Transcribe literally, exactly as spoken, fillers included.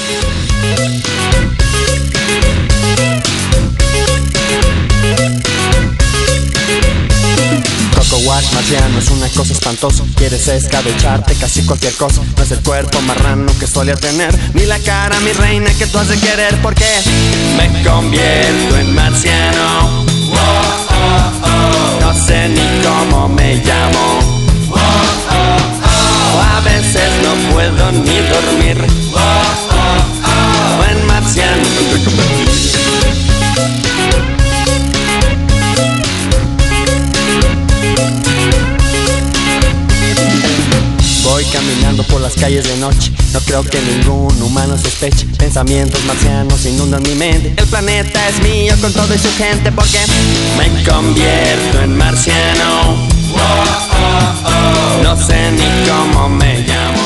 Coco Wash marciano es una cosa espantosa. Quieres escabecharte casi cualquier cosa. No es el cuerpo marrano que solía tener, ni la cara, mi reina, que tú has de querer. Porque me convierto en marciano. No sé ni cómo me llamo. A veces no puedo ni dormir. En marciano te convertí. Voy caminando por las calles de noche. No creo que ningún humano sospeche. Pensamientos marcianos inundan mi mente. El planeta es mío con todo y su gente. Porque me convierto en marciano. No sé ni cómo me llamo.